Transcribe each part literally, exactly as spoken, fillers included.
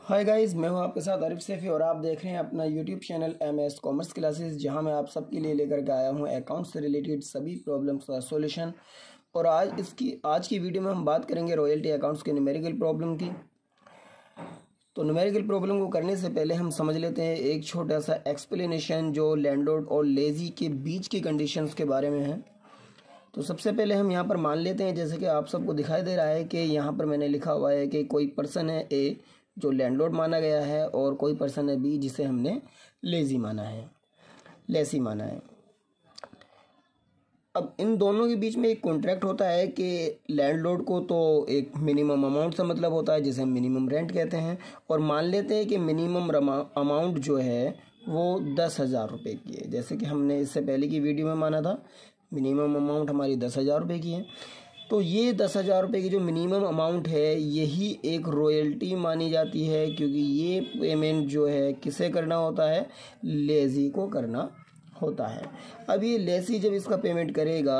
Hi guys, मैं हूं आपके साथ आरिफ सैफी और आप देख रहे हैं अपना YouTube channel M S commerce classes, जहां मैं आप सबके लिए लेकर के आया हूं अकाउंट्स से रिलेटेड सभी प्रॉब्लम्स का सॉल्यूशन। और आज इसकी आज की वीडियो में हम बात करेंगे रॉयल्टी अकाउंट्स के न्यूमेरिकल प्रॉब्लम की। तो न्यूमेरिकल प्रॉब्लम को करने से पहले हम समझ लेते हैं एक छोटा सा एक्सप्लेनेशन जो लैंडलॉर्ड और लेजी के बीच की कंडीशंस के बारे में है। तो सबसे पहले हम यहाँ पर मान लेते हैं, जैसे कि आप सबको दिखाई दे रहा है कि यहाँ पर मैंने लिखा हुआ है कि कोई पर्सन है ए जो लैंडलॉर्ड माना गया है और कोई पर्सन है बी जिसे हमने लेजी माना है लेसी माना है। अब इन दोनों के बीच में एक कॉन्ट्रैक्ट होता है कि लैंडलॉर्ड को तो एक मिनिमम अमाउंट से मतलब होता है जिसे हम मिनिमम रेंट कहते हैं, और मान लेते हैं कि मिनिमम अमाउंट जो है वो दस हज़ार रुपये की है, जैसे कि हमने इससे पहले की वीडियो में माना था। मिनिमम अमाउंट हमारी दस हज़ार रुपये की है। तो ये दस हज़ार रुपये की जो मिनिमम अमाउंट है यही एक रॉयल्टी मानी जाती है, क्योंकि ये पेमेंट जो है किसे करना होता है, लेजी को करना होता है। अब ये लेजी जब इसका पेमेंट करेगा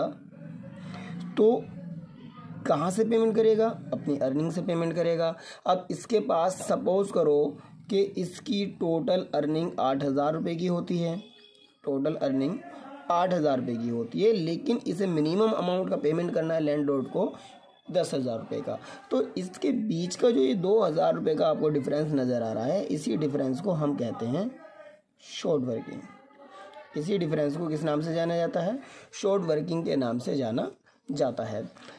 तो कहाँ से पेमेंट करेगा, अपनी अर्निंग से पेमेंट करेगा। अब इसके पास सपोज करो कि इसकी टोटल अर्निंग आठ हज़ार रुपये की होती है, टोटल अर्निंग आठ हज़ार रुपये की होती है, लेकिन इसे मिनिमम अमाउंट का पेमेंट करना है लैंडलॉर्ड को दस हज़ार रुपये का। तो इसके बीच का जो ये दो हज़ार रुपये का आपको डिफरेंस नज़र आ रहा है, इसी डिफरेंस को हम कहते हैं शॉर्ट वर्किंग। इसी डिफरेंस को किस नाम से जाना जाता है, शॉर्ट वर्किंग के नाम से जाना जाता है।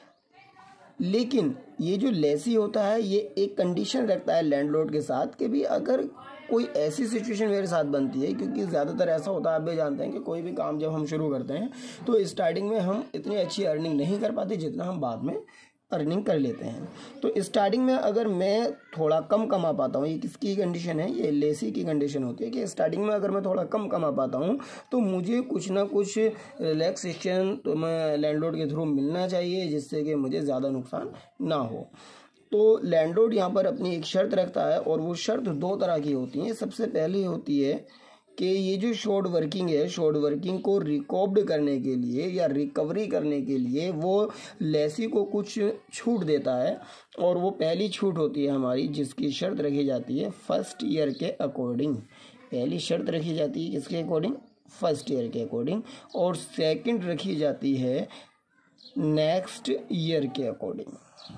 लेकिन ये जो लेसी होता है ये एक कंडीशन रखता है लैंडलॉर्ड के साथ कि भी अगर कोई ऐसी सिचुएशन मेरे साथ बनती है, क्योंकि ज़्यादातर ऐसा होता है, आप भी जानते हैं कि कोई भी काम जब हम शुरू करते हैं तो स्टार्टिंग में हम इतनी अच्छी अर्निंग नहीं कर पाते जितना हम बाद में अर्निंग कर लेते हैं। तो स्टार्टिंग में अगर मैं थोड़ा कम कमा पाता हूँ, ये किसकी कंडीशन है, ये लेसी की कंडीशन होती है कि स्टार्टिंग में अगर मैं थोड़ा कम कमा पाता हूँ तो मुझे कुछ ना कुछ रिलैक्सेशन तो मैं लैंडलॉर्ड के थ्रू मिलना चाहिए, जिससे कि मुझे ज़्यादा नुकसान ना हो। तो लैंडलॉर्ड यहाँ पर अपनी एक शर्त रखता है, और वो शर्त दो तरह की होती है। सबसे पहली होती है कि ये जो शॉर्ट वर्किंग है, शॉर्ट वर्किंग को रिकॉर्ड करने के लिए या रिकवरी करने के लिए वो लेसी को कुछ छूट देता है, और वो पहली छूट होती है हमारी, जिसकी शर्त रखी जाती है फर्स्ट ईयर के अकॉर्डिंग। पहली शर्त रखी जाती है किसके अकॉर्डिंग, फर्स्ट ईयर के अकॉर्डिंग, और सेकंड रखी जाती है नेक्स्ट ईयर के अकॉर्डिंग।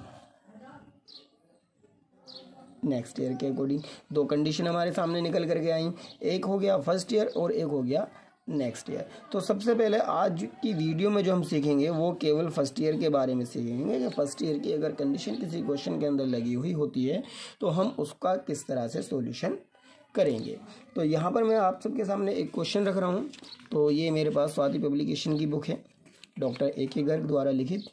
नेक्स्ट ईयर के अकॉर्डिंग दो कंडीशन हमारे सामने निकल करके आई, एक हो गया फर्स्ट ईयर और एक हो गया नेक्स्ट ईयर। तो सबसे पहले आज की वीडियो में जो हम सीखेंगे वो केवल फर्स्ट ईयर के बारे में सीखेंगे कि फर्स्ट ईयर की अगर कंडीशन किसी क्वेश्चन के अंदर लगी हुई होती है तो हम उसका किस तरह से सॉल्यूशन करेंगे। तो यहाँ पर मैं आप सबके सामने एक क्वेश्चन रख रहा हूँ। तो ये मेरे पास स्वाति पब्लिकेशन की बुक है, डॉक्टर ए के गर्ग द्वारा लिखित।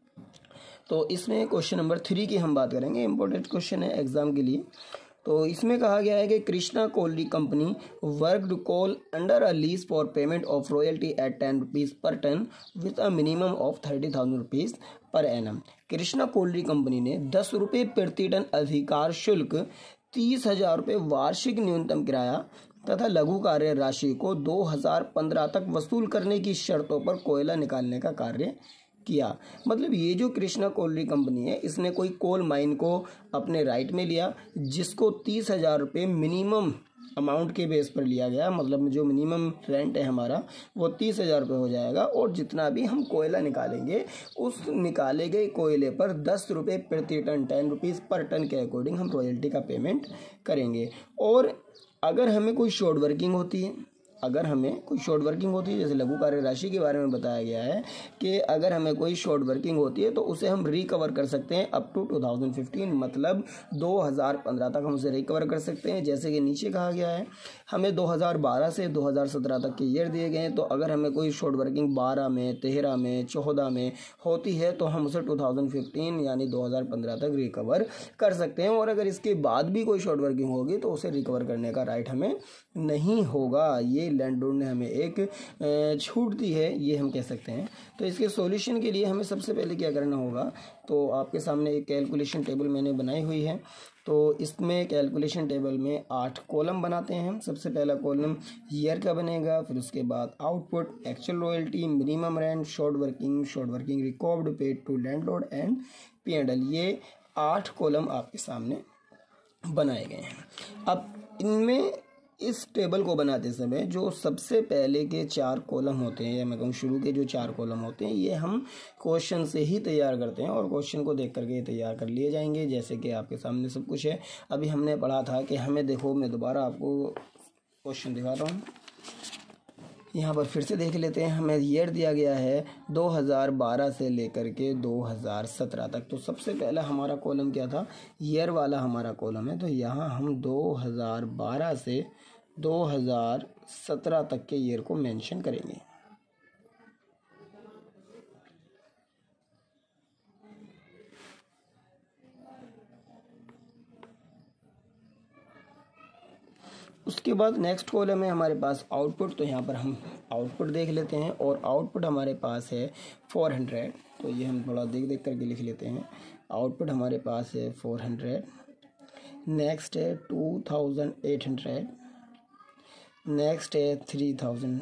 तो इसमें क्वेश्चन नंबर थ्री की हम बात करेंगे, इंपॉर्टेंट क्वेश्चन है एग्जाम के लिए। तो इसमें कहा गया है कि Krishna colliery company worked coal under a lease for payment of royalty at ten rupees per ton with a minimum of thirty thousand rupees per annum. Krishna colliery company ने दस रुपये प्रति टन अधिकार शुल्क, तीस हजार रुपये वार्षिक न्यूनतम किराया तथा लघु कार्य राशि को दो हजार पंद्रह तक वसूल करने की शर्तों पर कोयला निकालने का कार्य किया। मतलब ये जो कृष्णा कोल्डी कंपनी है, इसने कोई कोल माइन को अपने राइट में लिया, जिसको तीस हजार रुपये मिनिमम अमाउंट के बेस पर लिया गया। मतलब जो मिनिमम रेंट है हमारा वो तीस हजार रुपये हो जाएगा, और जितना भी हम कोयला निकालेंगे उस निकाले गए कोयले पर दस रुपये प्रति टन, टेन रुपीज़ पर टन के अकॉर्डिंग हम रॉयल्टी का पेमेंट करेंगे। और अगर हमें कोई शॉर्ट वर्किंग होती है अगर हमें कोई शॉर्ट वर्किंग होती है जैसे लघु कार्य राशि के बारे में बताया गया है कि अगर हमें कोई शॉर्ट वर्किंग होती है तो उसे हम रिकवर कर सकते हैं up to two thousand fifteen, मतलब दो हज़ार पंद्रह तक हम उसे रिकवर कर सकते हैं। जैसे कि नीचे कहा गया है हमें दो हज़ार बारह से दो हज़ार सत्रह तक के ईयर दिए गए हैं। तो अगर हमें कोई शॉर्ट वर्किंग बारह में, तेरह में, चौदह में होती है तो हम उसे टू थाउजेंड फिफ्टीन यानी दो हज़ार पंद्रह तक रिकवर कर सकते हैं। और अगर इसके बाद भी कोई शॉर्ट वर्किंग होगी तो उसे रिकवर करने का राइट हमें नहीं होगा। ये लैंडलॉर्ड ने हमें एक छूट दी है, ये हम कह सकते हैं। तो इसके सॉल्यूशन के लिए हमें सबसे पहले क्या करना होगा, तो आपके सामने एक कैलकुलेशन टेबल मैंने बनाई हुई है। तो इसमें कैलकुलेशन टेबल में आठ कॉलम बनाते हैं हम। सबसे पहला कॉलम ईयर का बनेगा, फिर उसके बाद output, actual royalty, minimum rent, short working, short working record, paid to landlord and P and L. ये आठ कॉलम आपके सामने बनाए गए हैं। अब इनमें इस टेबल को बनाते समय जो सबसे पहले के चार कॉलम होते हैं, या मैं कहूँ शुरू के जो चार कॉलम होते हैं, ये हम क्वेश्चन से ही तैयार करते हैं और क्वेश्चन को देख करके तैयार कर लिए जाएंगे। जैसे कि आपके सामने सब कुछ है। अभी हमने पढ़ा था कि हमें, देखो मैं दोबारा आपको क्वेश्चन दिखा रहा हूँ, यहाँ पर फिर से देख लेते हैं। हमें ईयर दिया गया है दो हज़ार बारह से लेकर के दो हज़ार सत्रह तक। तो सबसे पहला हमारा कॉलम क्या था, ईयर वाला हमारा कॉलम है। तो यहाँ हम दो हज़ार बारह से दो हज़ार सत्रह तक के ईयर को मेंशन करेंगे। उसके बाद नेक्स्ट कॉलम है हमारे पास आउटपुट। तो यहाँ पर हम आउटपुट देख लेते हैं और आउटपुट हमारे पास है फोर हंड्रेड। तो ये हम थोड़ा देख देख करके लिख लेते हैं। आउटपुट हमारे पास है फोर हंड्रेड। नेक्स्ट है two thousand eight hundred. Next है थ्री थाउजेंड।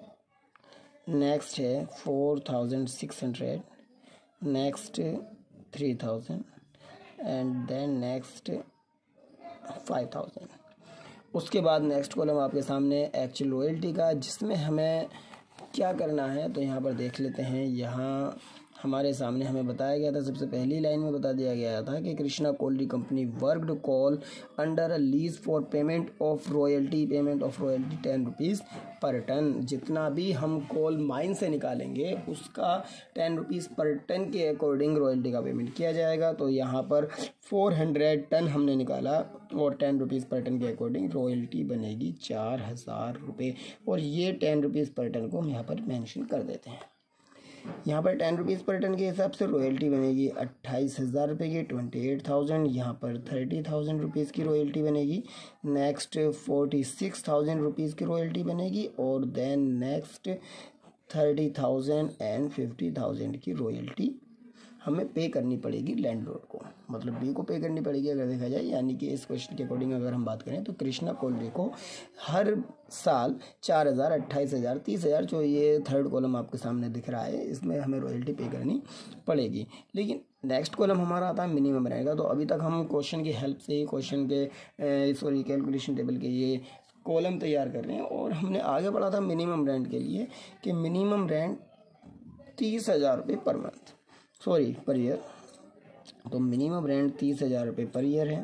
नेक्स्ट है four thousand six hundred. Next three thousand and then next five thousand. उसके बाद नेक्स्ट कॉलम आपके सामने एक्चुअल रॉयल्टी का, जिसमें हमें क्या करना है तो यहाँ पर देख लेते हैं। यहाँ हमारे सामने हमें बताया गया था, सबसे पहली लाइन में बता दिया गया था कि Krishna colliery company worked coal under a lease for payment of royalty payment of royalty ten rupees per ton. जितना भी हम कोल माइन से निकालेंगे उसका टेन रुपीज़ पर टन के अकॉर्डिंग रॉयल्टी का पेमेंट किया जाएगा। तो यहाँ पर फोर हंड्रेड टन हमने निकाला और टेन रुपीज़ पर टन के अकॉर्डिंग रॉयल्टी बनेगी चार हज़ार रुपये। और ये टेन रुपीज़ पर टन को हम यहाँ पर मेंशन कर देते हैं। यहाँ पर टेन रुपीज़ पर टन के हिसाब से रॉयल्टी बनेगी अट्ठाईस हज़ार रुपये की, ट्वेंटी एट थाउजेंड। यहाँ पर थर्टी थाउजेंड रुपीज़ की रॉयल्टी बनेगी। Next forty six thousand rupees की रॉयल्टी बनेगी और then next thirty thousand and fifty thousand की रॉयल्टी हमें पे करनी पड़ेगी लैंडलॉर्ड को, मतलब बी को पे करनी पड़ेगी अगर देखा जाए। यानी कि इस क्वेश्चन के अकॉर्डिंग अगर हम बात करें तो कृष्णा कोल्डी को हर साल चार हज़ार अट्ठाईस हज़ार तीस हज़ार जो ये थर्ड कॉलम आपके सामने दिख रहा है, इसमें हमें रॉयल्टी पे करनी पड़ेगी। लेकिन नेक्स्ट कॉलम हमारा आता है मिनिमम रहेगा। तो अभी तक हम क्वेश्चन की हेल्प से ही क्वेश्चन के सॉरी कैलकुलेशन टेबल के ये कॉलम तैयार कर रहे हैं। और हमने आगे बढ़ा था मिनिमम रेंट के लिए कि मिनिमम रेंट तीस हज़ार रुपये per month sorry per year. तो मिनिमम रेंट तीस हज़ार रुपये पर ईयर है।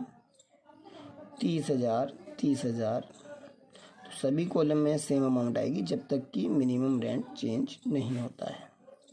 तीस हज़ार तीस हज़ार तो सभी कॉलम में सेम अमाउंट आएगी जब तक कि मिनिमम रेंट चेंज नहीं होता है।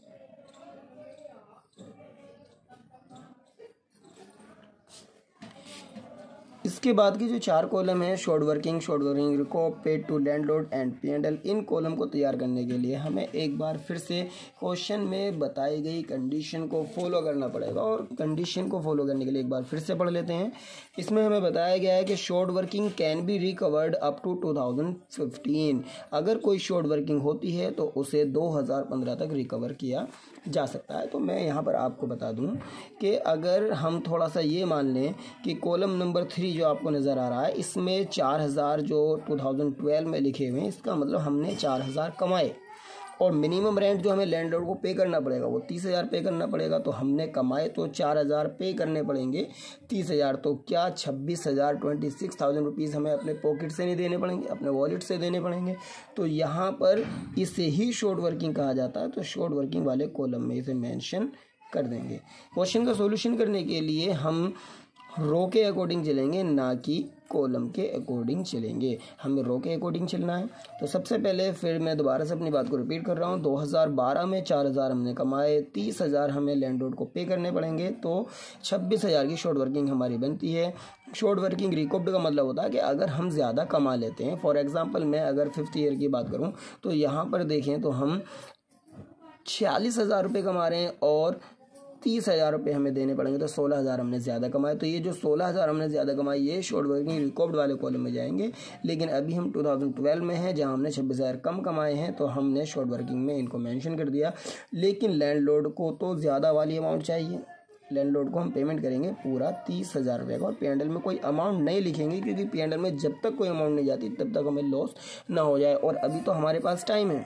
इसके बाद की जो चार कॉलम है short working short working recoup paid to landlord and P and L, इन कॉलम को तैयार करने के लिए हमें एक बार फिर से क्वेश्चन में बताई गई कंडीशन को फॉलो करना पड़ेगा। और कंडीशन को फॉलो करने के लिए एक बार फिर से पढ़ लेते हैं। इसमें हमें बताया गया है कि short working can be recovered up to two thousand fifteen. अगर कोई शॉर्ट वर्किंग होती है तो उसे दो हज़ार पंद्रह तक रिकवर किया जा सकता है। तो मैं यहाँ पर आपको बता दूं कि अगर हम थोड़ा सा ये मान लें कि कॉलम नंबर थ्री जो आपको नज़र आ रहा है इसमें चार हज़ार जो दो हज़ार बारह में लिखे हुए हैं, इसका मतलब हमने चार हज़ार कमाए और मिनिमम रेंट जो हमें लैंडलॉर्ड को पे करना पड़ेगा वो तीस हज़ार पे करना पड़ेगा। तो हमने कमाए तो चार हज़ार पे करने पड़ेंगे तीस हज़ार, तो क्या छब्बीस हज़ार ट्वेंटी सिक्स थाउजेंड रुपीज़ हमें अपने पॉकेट से नहीं देने पड़ेंगे, अपने वॉलेट से देने पड़ेंगे। तो यहाँ पर इसे ही शॉर्ट वर्किंग कहा जाता है। तो शॉर्ट वर्किंग वाले कॉलम में इसे मेंशन कर देंगे। क्वेश्चन का सॉल्यूशन करने के लिए हम रो के अकॉर्डिंग चलेंगे, ना कि कॉलम के अकॉर्डिंग चलेंगे। हमें रो के अकॉर्डिंग चलना है। तो सबसे पहले फिर मैं दोबारा से अपनी बात को रिपीट कर रहा हूँ। दो हज़ार बारह में चार हज़ार हमने कमाए, तीस हज़ार हमें लैंडलॉर्ड को पे करने पड़ेंगे, तो छब्बीस हज़ार की शॉर्ट वर्किंग हमारी बनती है। शॉर्ट वर्किंग रिकॉप्ड का मतलब होता है कि अगर हम ज़्यादा कमा लेते हैं, फॉर एग्जाम्पल मैं अगर फिफ्थ ईयर की बात करूँ तो यहाँ पर देखें तो हम छियालीस हज़ार रुपये कमा रहे हैं और तीस हज़ार रुपये हमें देने पड़ेंगे, तो सोलह हज़ार हमने ज़्यादा कमाए। तो ये जो सोलह हज़ार हमने ज़्यादा कमाए ये शॉर्ट वर्किंग रिकॉर्ड वाले कॉलम में जाएंगे। लेकिन अभी हम दो हज़ार बारह में हैं जहां हमने छब्बीस हज़ार कम कमाए हैं, तो हमने शॉर्ट वर्किंग में इनको मेंशन कर दिया। लेकिन लैंडलॉर्ड को तो ज़्यादा वाली अमाउंट चाहिए, लैंडलॉर्ड को हम पेमेंट करेंगे पूरा तीस हज़ार रुपये का। और पी एंड एल में कोई अमाउंट नहीं लिखेंगे क्योंकि पी एंड एल में जब तक कोई अमाउंट नहीं जाती तब तक हमें लॉस ना हो जाए। और अभी तो हमारे पास टाइम है,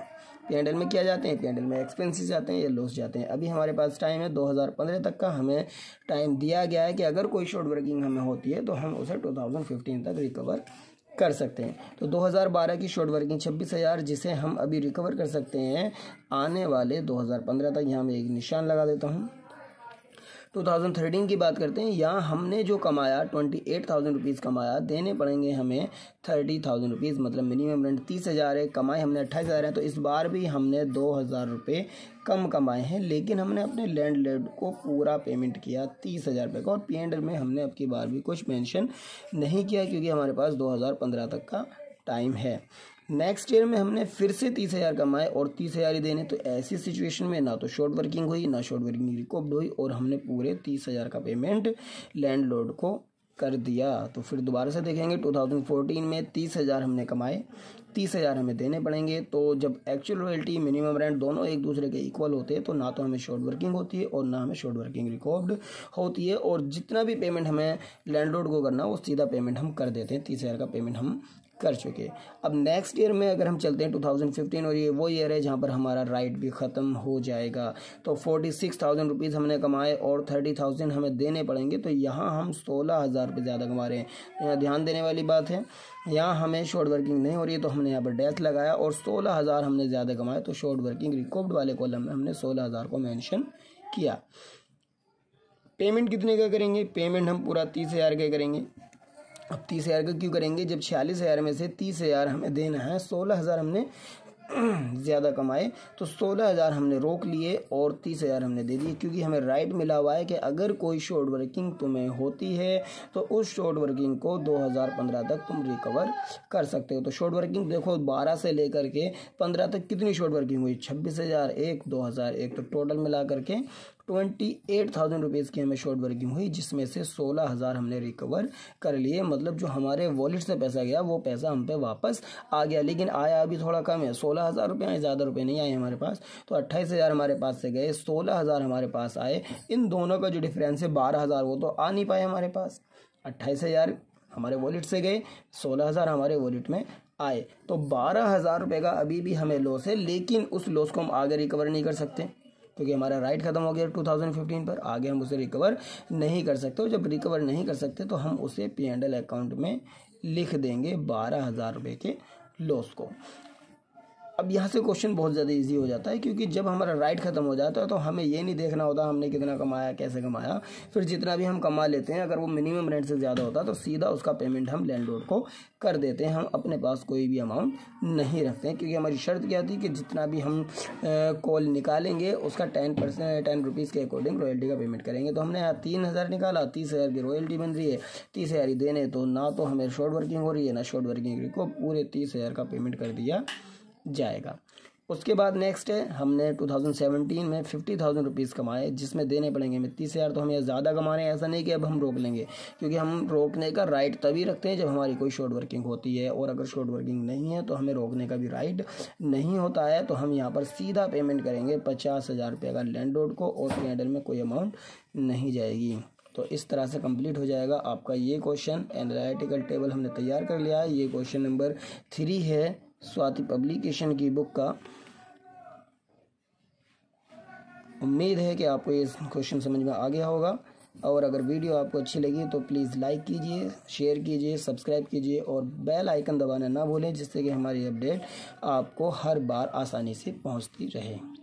पी एंड एल में क्या जाते हैं, पी एंड एल में एक्सपेंसेस जाते हैं या लॉस जाते हैं। अभी हमारे पास टाइम है दो हज़ार पंद्रह तक का, हमें टाइम दिया गया है कि अगर कोई शॉर्ट वर्किंग हमें होती है तो हम उसे दो हज़ार पंद्रह तक रिकवर कर सकते हैं। तो दो हज़ार बारह की शॉर्ट वर्किंग छब्बीस हज़ार जिसे हम अभी रिकवर कर सकते हैं आने वाले दो हज़ार पंद्रह तक। यहाँ मैं एक निशान लगा देता हूँ। दो हज़ार तेरह की बात करते हैं। यहाँ हमने जो कमाया अट्ठाईस हज़ार रुपीज़ कमाया, देने पड़ेंगे हमें तीस हज़ार रुपीज़, मतलब मिनिमम रेंट तीस हज़ार है, कमाए हमने अट्ठाईस हज़ार है। तो इस बार भी हमने दो हज़ार रुपये कम कमाए हैं, लेकिन हमने अपने लैंडलॉर्ड को पूरा पेमेंट किया तीस हज़ार रुपये का। और पी एंड एल में हमने अब की बार भी कुछ मेंशन नहीं किया क्योंकि हमारे पास दो हज़ार पंद्रह तक का टाइम है। नेक्स्ट ईयर में हमने फिर से तीस हज़ार कमाए और तीस हज़ार ही देने। तो ऐसी सिचुएशन में ना तो शॉर्ट वर्किंग हुई ना शॉर्ट वर्किंग रिकॉर्ड हुई और हमने पूरे तीस हज़ार का पेमेंट लैंडलॉर्ड को कर दिया। तो फिर दोबारा से देखेंगे दो हज़ार चौदह में तीस हज़ार हमने कमाए, तीस हज़ार हमें देने पड़ेंगे। तो जब एक्चुअल रॉयल्टी मिनिमम रेंट दोनों एक दूसरे के इक्वल होते हैं तो ना तो हमें शॉर्ट वर्किंग होती है और ना हमें शॉर्ट वर्किंग रिकॉर्ड होती है। और जितना भी पेमेंट हमें लैंडलॉर्ड को करना वो सीधा पेमेंट हम कर देते हैं, तीस हज़ार का पेमेंट हम कर चुके। अब नेक्स्ट ईयर में अगर हम चलते हैं दो हज़ार पंद्रह और ये वो ईयर है जहाँ पर हमारा राइट भी ख़त्म हो जाएगा। तो छियालीस हज़ार रुपीज़ हमने कमाए और तीस हज़ार हमें देने पड़ेंगे। तो यहाँ हम सोलह हज़ार रुपये ज़्यादा कमा रहे हैं। यहाँ ध्यान देने वाली बात है, यहाँ हमें शॉर्ट वर्किंग नहीं हो रही है तो हमने यहाँ पर डैश लगाया और सोलह हज़ार हमने ज़्यादा कमाए। तो शॉर्ट वर्किंग रिकॉर्ड वाले कॉलम में हमने सोलह हज़ार को मेंशन किया। पेमेंट कितने का करेंगे, पेमेंट हम पूरा तीस हज़ार का करेंगे। अब तीस हज़ार का क्यों करेंगे, जब छियालीस हज़ार में से तीस हज़ार हमें देना है, सोलह हज़ार हमने ज़्यादा कमाए तो सोलह हज़ार हमने रोक लिए और तीस हज़ार हमने दे दिए क्योंकि हमें राइट मिला हुआ है कि अगर कोई शॉर्ट वर्किंग तुम्हें होती है तो उस शॉर्ट वर्किंग को दो हज़ार पंद्रह तक तुम रिकवर कर सकते हो। तो शॉर्ट वर्किंग देखो बारह से लेकर के पंद्रह तक कितनी शॉर्ट वर्किंग हुई, छब्बीस हज़ार एक, दो हज़ार एक, तो टोटल मिला करके ट्वेंटी एट थाउजेंड रुपीज़ की हमें शॉर्ट वर्किंग हुई जिसमें से सोलह हज़ार हमने रिकवर कर लिए। मतलब जो हमारे वॉलेट से पैसा गया वो पैसा हम पे वापस आ गया, लेकिन आया अभी थोड़ा कम है, सोलह हज़ार रुपये आए, ज़्यादा रुपये नहीं आए हमारे पास। तो अट्ठाईस हज़ार हमारे पास से गए, सोलह हज़ार हमारे पास आए। इन दोनों का जो डिफरेंस है बारह हज़ार वो तो आ नहीं पाए हमारे पास। अट्ठाईस हज़ार हमारे वॉलेट से गए, सोलह हज़ार हमारे वॉलेट में आए। तो बारह हज़ार रुपये का अभी भी हमें लॉस है, लेकिन उस लॉस को हम आगे रिकवर नहीं कर सकते क्योंकि हमारा राइट खत्म हो गया दो हज़ार पंद्रह पर। आगे हम उसे रिकवर नहीं कर सकते। और जब रिकवर नहीं कर सकते तो हम उसे पी एंड एल अकाउंट में लिख देंगे बारह हज़ार रुपये के लॉस को। अब यहाँ से क्वेश्चन बहुत ज़्यादा इजी हो जाता है क्योंकि जब हमारा राइट खत्म हो जाता है तो हमें ये नहीं देखना होता हमने कितना कमाया, कैसे कमाया। फिर जितना भी हम कमा लेते हैं अगर वो मिनिमम रेंट से ज़्यादा होता है तो सीधा उसका पेमेंट हम लैंडलॉर्ड को कर देते हैं। हम अपने पास कोई भी अमाउंट नहीं रखते हैं क्योंकि हमारी शर्त क्या थी कि जितना भी हम कॉल निकालेंगे उसका टेन परसेंट टेन रुपीज़ के अकॉर्डिंग रॉयल्टी का पेमेंट करेंगे। तो हमने यहाँ तीन हज़ार निकाला, तीस हज़ार की रॉयल्टी बन रही है, तीस हज़ार ही देने। तो ना तो हमें शॉर्ट वर्किंग हो रही है ना शॉर्ट वर्किंग को, पूरे तीस हज़ार का पेमेंट कर दिया जाएगा। उसके बाद नेक्स्ट है हमने दो हज़ार सत्रह में फिफ्टी थाउजेंड रुपीज़ कमाए जिसमें देने पड़ेंगे हमें तीस हज़ार। तो हमें ज़्यादा कमा रहे हैं, ऐसा नहीं कि अब हम रोक लेंगे क्योंकि हम रोकने का राइट तभी रखते हैं जब हमारी कोई शॉर्ट वर्किंग होती है। और अगर शॉर्ट वर्किंग नहीं है तो हमें रोकने का भी राइट नहीं होता है। तो हम यहाँ पर सीधा पेमेंट करेंगे पचास हज़ार रुपये का लैंडलॉर्ड को और पी एंड एल में कोई अमाउंट नहीं जाएगी। तो इस तरह से कंप्लीट हो जाएगा आपका ये क्वेश्चन। एनालिटिकल टेबल हमने तैयार कर लिया है। ये क्वेश्चन नंबर थ्री है स्वाति पब्लिकेशन की बुक का। उम्मीद है कि आपको ये क्वेश्चन समझ में आ गया होगा। और अगर वीडियो आपको अच्छी लगी तो प्लीज़ लाइक कीजिए, शेयर कीजिए, सब्सक्राइब कीजिए और बेल आइकन दबाना ना भूलें जिससे कि हमारी अपडेट आपको हर बार आसानी से पहुंचती रहे।